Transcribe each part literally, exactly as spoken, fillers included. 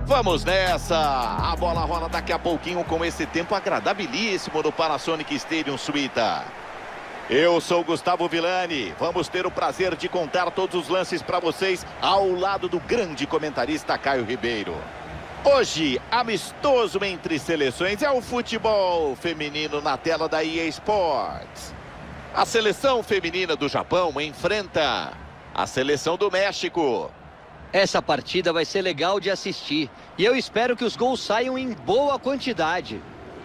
Vamos nessa! A bola rola daqui a pouquinho com esse tempo agradabilíssimo do Panasonic Stadium Suíta. Eu sou Gustavo Villani. Vamos ter o prazer de contar todos os lances para vocês ao lado do grande comentarista Caio Ribeiro. Hoje, amistoso entre seleções é o futebol feminino na tela da E A Sports. A seleção feminina do Japão enfrenta a seleção do México. Essa partida vai ser legal de assistir e eu espero que os gols saiam em boa quantidade.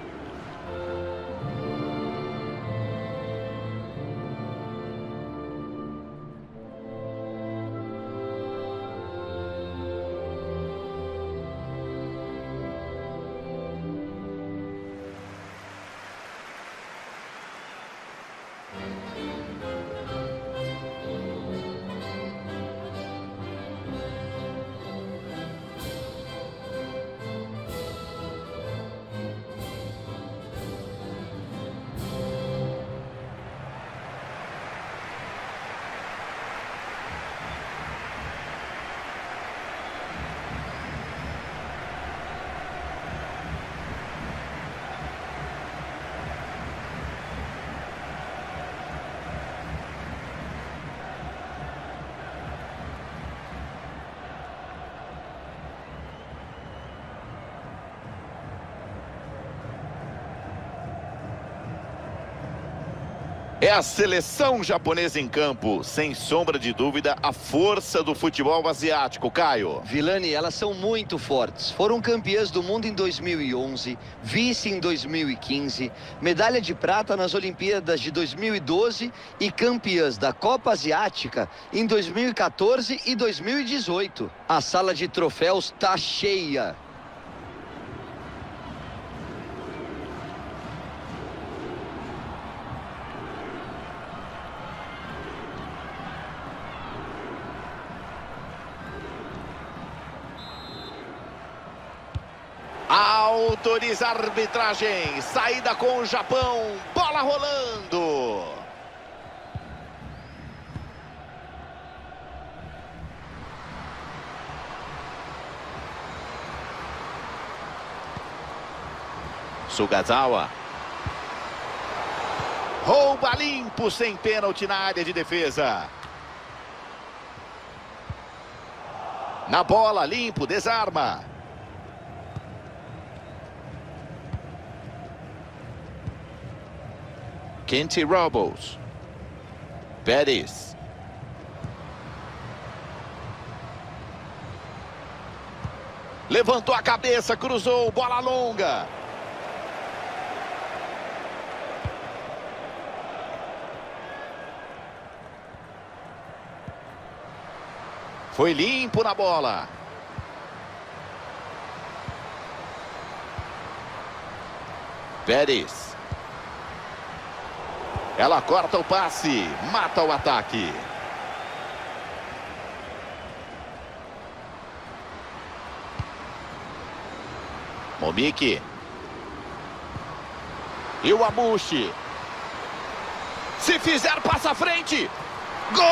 É a seleção japonesa em campo, sem sombra de dúvida, a força do futebol asiático, Caio. Villani, elas são muito fortes. Foram campeãs do mundo em dois mil e onze, vice em dois mil e quinze, medalha de prata nas Olimpíadas de dois mil e doze e campeãs da Copa Asiática em dois mil e quatorze e dois mil e dezoito. A sala de troféus tá cheia. Autoriza a arbitragem, saída com o Japão, bola rolando. Sugazawa. Rouba limpo, sem pênalti na área de defesa. Na bola, limpo, desarma. Kenty Robles. Pérez. Levantou a cabeça, cruzou, bola longa. Foi limpo na bola. Pérez. Ela corta o passe, mata o ataque. Momiki. E o Abushi. Se fizer, passa à frente. Gol!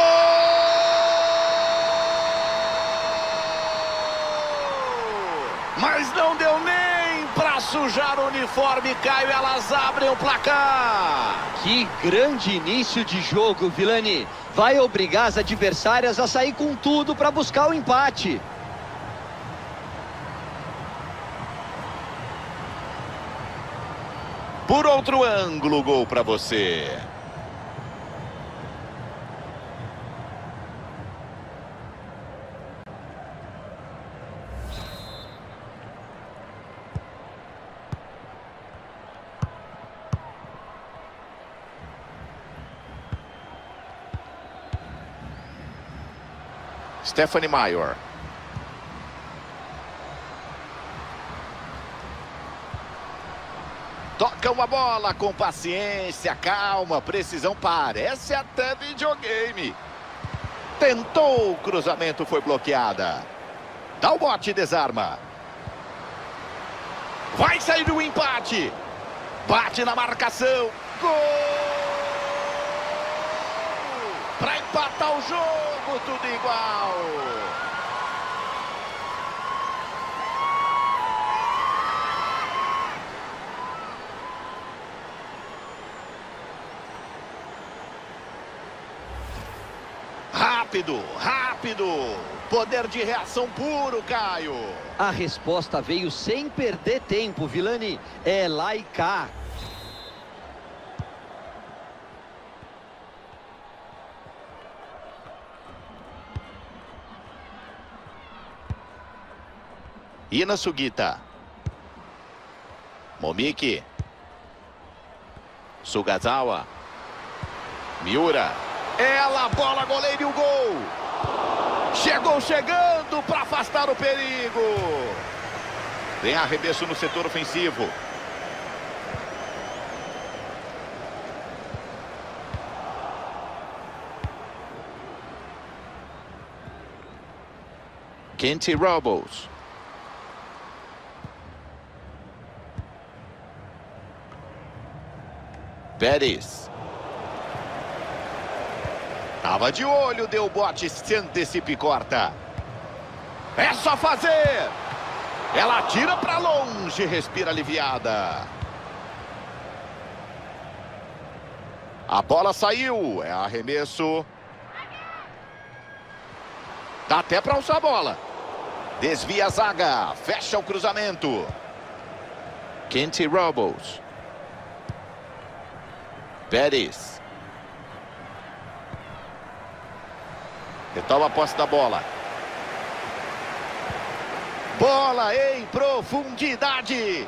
Mas não deu nem para sujar o uniforme, Caio. Elas abrem o placar. Que grande início de jogo, Villani. Vai obrigar as adversárias a sair com tudo para buscar o empate. Por outro ângulo, gol para você. Stephanie Meyer. Toca uma bola com paciência, calma, precisão, parece até videogame. Tentou o cruzamento, foi bloqueada. Dá o bote e desarma. Vai sair o empate. Bate na marcação. Gol! Para empatar o jogo, tudo igual. Rápido, rápido. Poder de reação puro, Caio. A resposta veio sem perder tempo, Vilani. É lá e cá. Ina Sugita. Momiki. Sugazawa. Miura. Ela, bola, goleiro e o gol. Chegou chegando para afastar o perigo. Tem arremesso no setor ofensivo. Kenty Robles. Pérez. Tava de olho, deu bote, se antecipa e corta. É só fazer. Ela tira para longe, respira aliviada. A bola saiu, é arremesso. Dá até para usar a bola. Desvia a zaga, fecha o cruzamento. Kenty Robles. Pérez. Retoma a posse da bola. Bola em profundidade.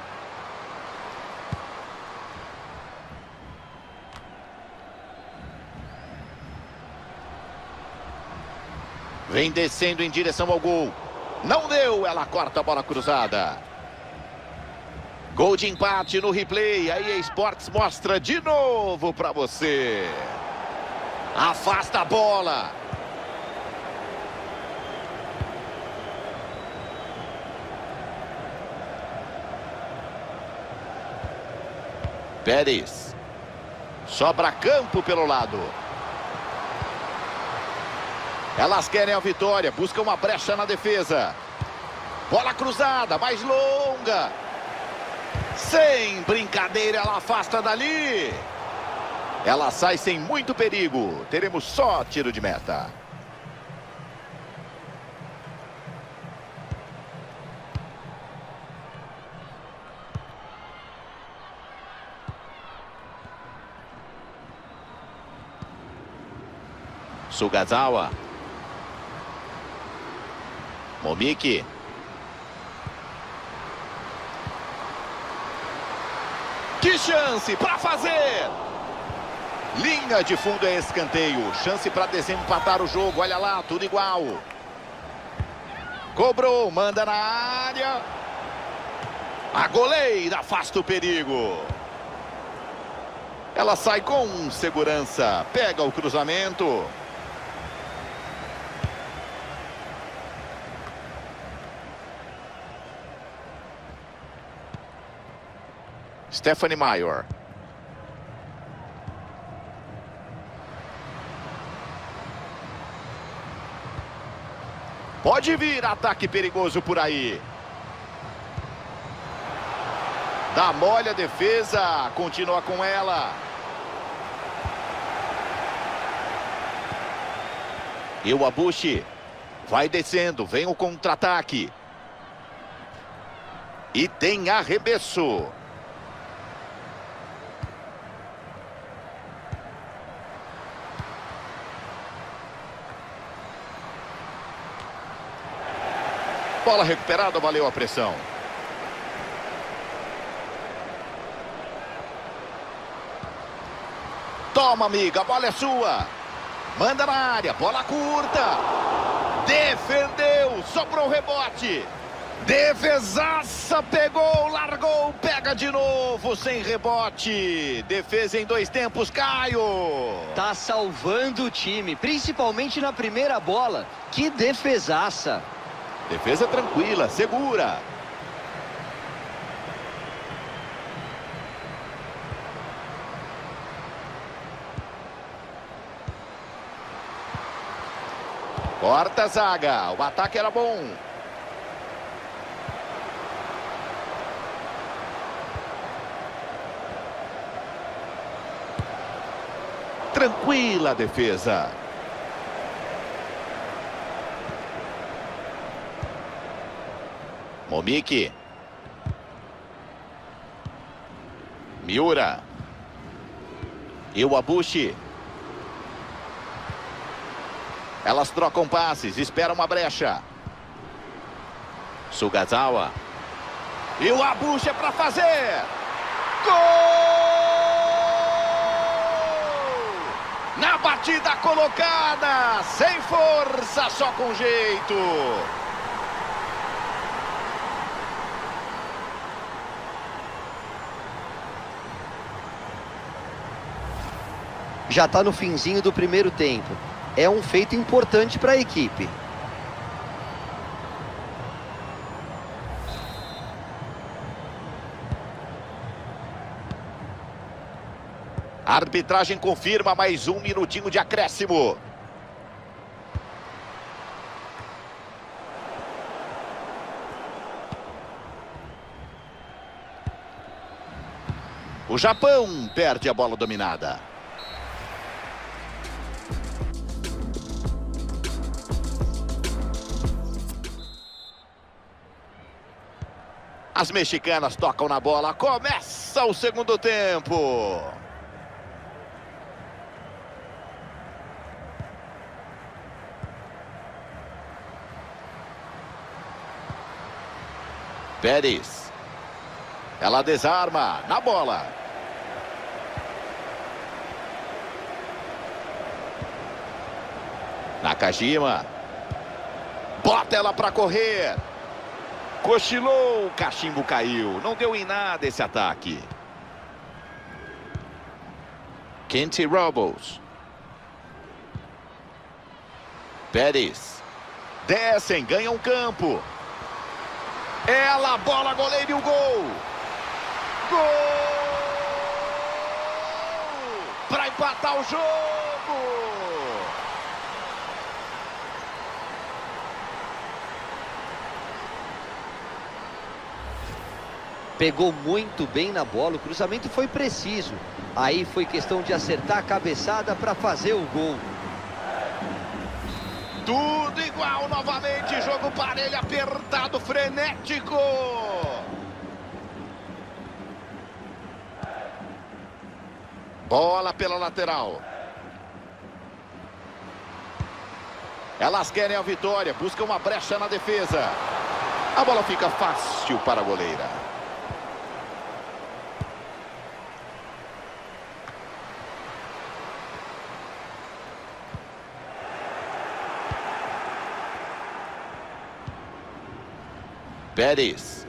Vem descendo em direção ao gol. Não deu, ela corta a bola cruzada. Gol de empate no replay. A E A Sports mostra de novo para você. Afasta a bola. Pérez. Sobra campo pelo lado. Elas querem a vitória. Buscam uma brecha na defesa. Bola cruzada, mais longa. Sem brincadeira, ela afasta dali. Ela sai sem muito perigo. Teremos só tiro de meta. Sugazawa. Momiki. Que chance para fazer! Linha de fundo é escanteio. Chance para desempatar o jogo. Olha lá, tudo igual. Cobrou, manda na área. A goleira afasta o perigo. Ela sai com segurança. Pega o cruzamento. Stephanie Mayer. Pode vir ataque perigoso por aí. Dá mole a defesa. Continua com ela. E o Abushi vai descendo. Vem o contra-ataque. E tem arremesso. Bola recuperada, valeu a pressão. Toma, amiga, a bola é sua. Manda na área, bola curta. Defendeu, sobrou o rebote. Defesaça, pegou, largou, pega de novo, sem rebote. Defesa em dois tempos, Caio. Tá salvando o time, principalmente na primeira bola. Que defesaça. Defesa tranquila, segura. Corta a zaga, o ataque era bom. Tranquila a defesa. Momiki. Miura. Iwabuchi. Elas trocam passes, esperam uma brecha. Sugazawa. Iwabuchi é para fazer. Gol! Na batida colocada, sem força, só com jeito. Já está no finzinho do primeiro tempo. É um feito importante para a equipe. A arbitragem confirma mais um minutinho de acréscimo. O Japão perde a bola dominada. As mexicanas tocam na bola. Começa o segundo tempo. Pérez. Ela desarma na bola. Nakajima. Bota ela para correr. Cochilou, o cachimbo caiu. Não deu em nada esse ataque. Kenty Robles. Pérez. Descem, ganham campo. Ela, bola, goleiro e o gol. Gol! Para empatar o jogo. Pegou muito bem na bola, o cruzamento foi preciso. Aí foi questão de acertar a cabeçada para fazer o gol. Tudo igual novamente, jogo parelho, apertado, frenético. Bola pela lateral. Elas querem a vitória, buscam uma brecha na defesa. A bola fica fácil para a goleira. Pérez.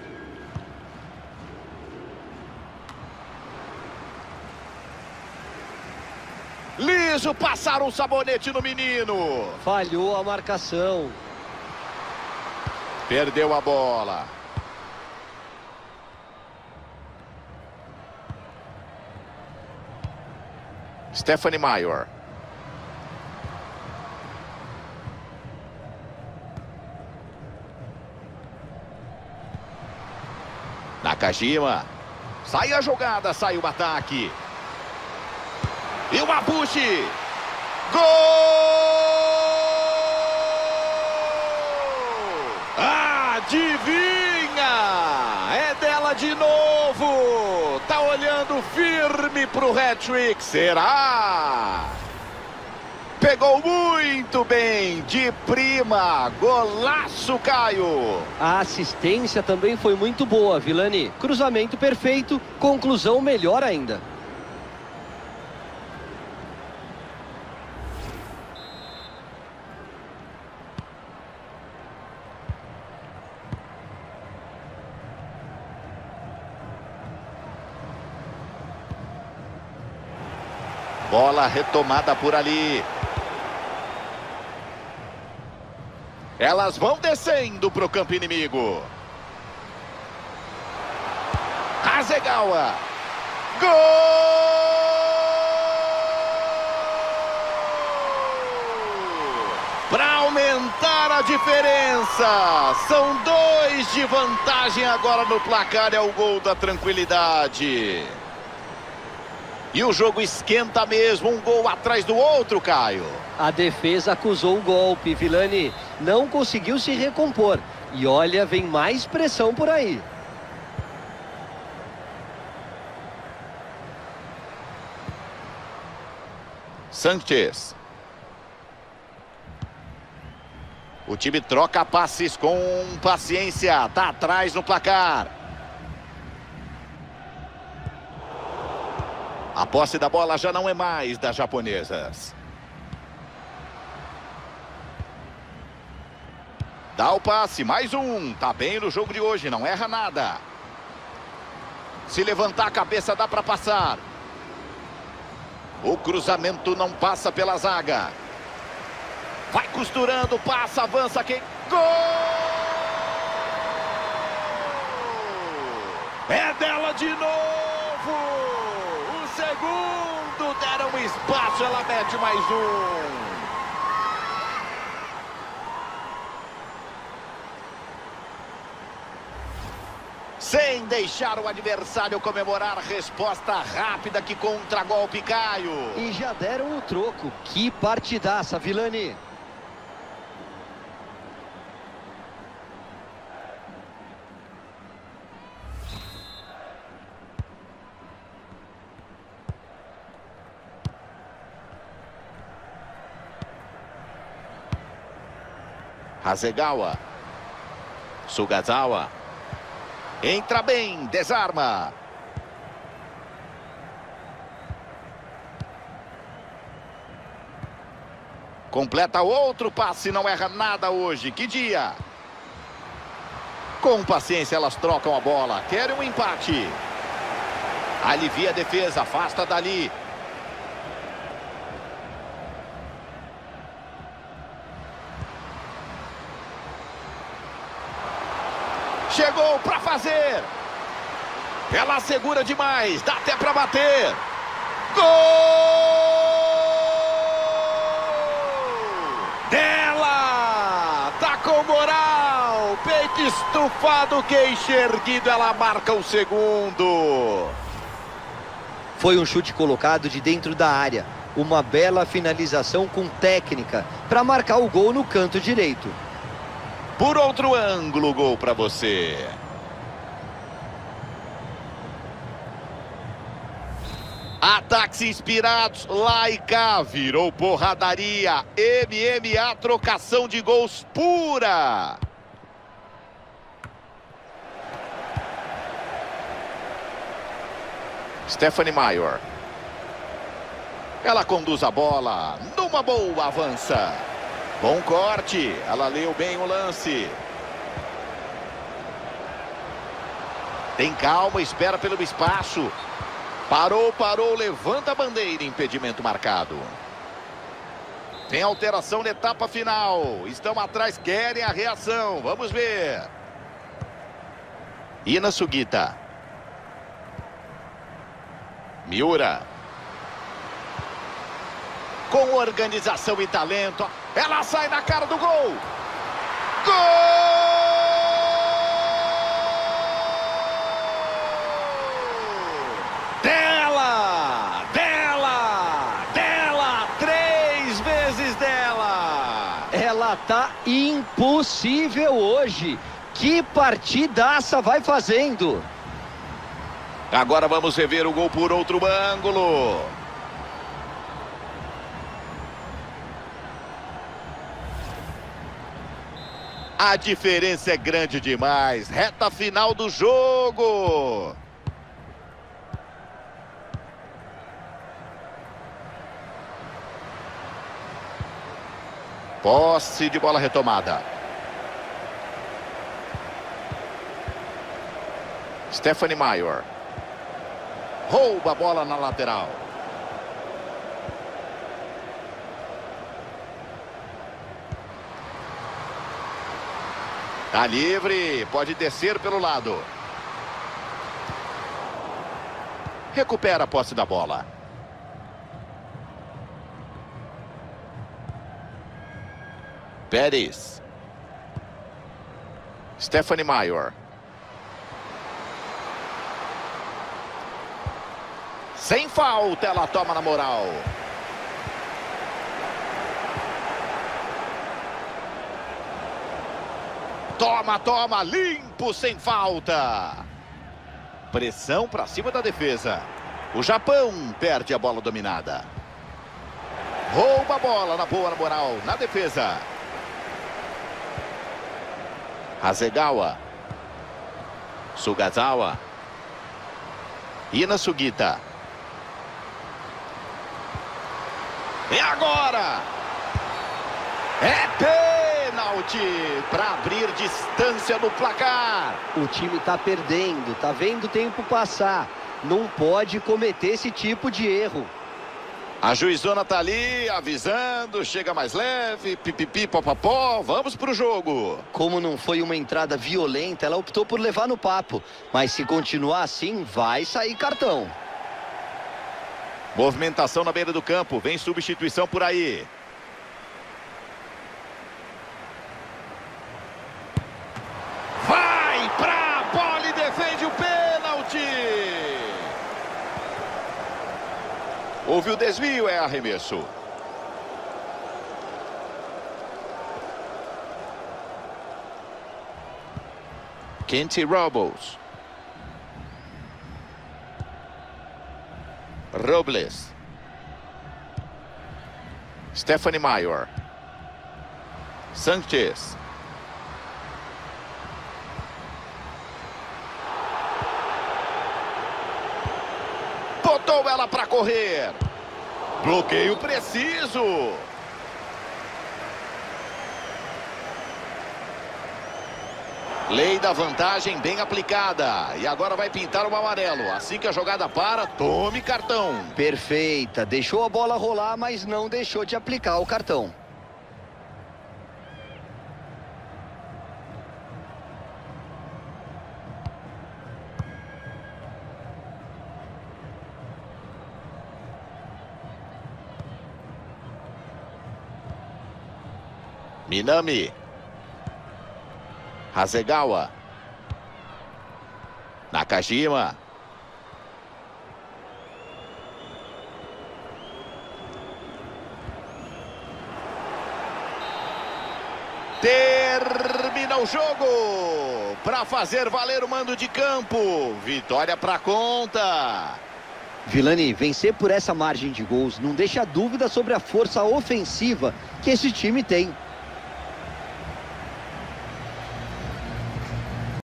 Liso, passaram um sabonete no menino. Falhou a marcação. Perdeu a bola. Stephanie Meyer. Nakajima. Sai a jogada, sai o ataque. E o Iwabuchi. Gol! Adivinha! É dela de novo. Tá olhando firme pro hat-trick. Será? Pegou muito bem, de prima, golaço, Caio. A assistência também foi muito boa, Vilani. Cruzamento perfeito, conclusão melhor ainda. Bola retomada por ali. Elas vão descendo para o campo inimigo. Hasegawa. Gol! Para aumentar a diferença. São dois de vantagem agora no placar. É o gol da tranquilidade. E o jogo esquenta mesmo, um gol atrás do outro, Caio. A defesa acusou o golpe, Vilani. Não conseguiu se recompor. E olha, vem mais pressão por aí. Sanchez. O time troca passes com paciência. Tá atrás no placar. A posse da bola já não é mais das japonesas. Dá o passe, mais um. Tá bem no jogo de hoje, não erra nada. Se levantar a cabeça dá para passar. O cruzamento não passa pela zaga. Vai costurando, passa, avança, quem... Gol! É dela de novo! O segundo, deram espaço, ela mete mais um. Sem deixar o adversário comemorar, resposta rápida que contra-golpe, Caio. E já deram o troco. Que partidaça, Vilani. Hasegawa. Sugazawa. Entra bem, desarma. Completa outro passe, não erra nada hoje. Que dia! Com paciência elas trocam a bola. Querem um empate. Alivia a defesa, afasta dali. Chegou para fazer. Ela segura demais. Dá até para bater. Gol! Dela! Tá com moral. Peito estufado, queixo erguido. Ela marca o segundo. Foi um chute colocado de dentro da área. Uma bela finalização com técnica para marcar o gol no canto direito. Por outro ângulo, gol para você. Ataques inspirados, lá e cá, virou porradaria. M M A, trocação de gols pura. Stephanie Meyer. Ela conduz a bola, numa boa, avança. Bom corte, ela leu bem o lance. Tem calma, espera pelo espaço. Parou, parou, levanta a bandeira, impedimento marcado. Tem alteração na etapa final. Estão atrás, querem a reação. Vamos ver. Ina Sugita. Miura. Com organização e talento, ela sai na cara do gol. Gol! Dela! Dela! Dela! Três vezes dela! Ela tá impossível hoje. Que partidaça vai fazendo. Agora vamos rever o gol por outro ângulo. A diferença é grande demais. Reta final do jogo. Posse de bola retomada. Stephanie Meyer. Rouba a bola na lateral. Tá livre, pode descer pelo lado. Recupera a posse da bola. Pérez. Stephanie Meyer. Sem falta, ela toma na moral. Toma, toma, limpo, sem falta. Pressão para cima da defesa. O Japão perde a bola dominada. Rouba a bola na boa, na moral, na defesa. Hasegawa. Sugazawa. Ina Sugita. E agora? É pênalti para abrir distância no placar. O time tá perdendo, tá vendo o tempo passar. Não pode cometer esse tipo de erro. A juizona tá ali avisando, chega mais leve, pipipi, popopó, vamos pro jogo. Como não foi uma entrada violenta, ela optou por levar no papo. Mas se continuar assim, vai sair cartão. Movimentação na beira do campo, vem substituição por aí. Vai pra bola e defende o pênalti. Houve o desvio, é arremesso. Kenty Robles. Robles. Stephanie Meyer. Sanchez. Botou ela para correr. Bloqueio preciso. Lei da vantagem bem aplicada. E agora vai pintar o amarelo. Assim que a jogada para, tome cartão. Perfeita. Deixou a bola rolar, mas não deixou de aplicar o cartão. Minami. Hasegawa. Nakajima. Termina o jogo para fazer valer o mando de campo. Vitória para conta. Villani, vencer por essa margem de gols não deixa dúvida sobre a força ofensiva que esse time tem.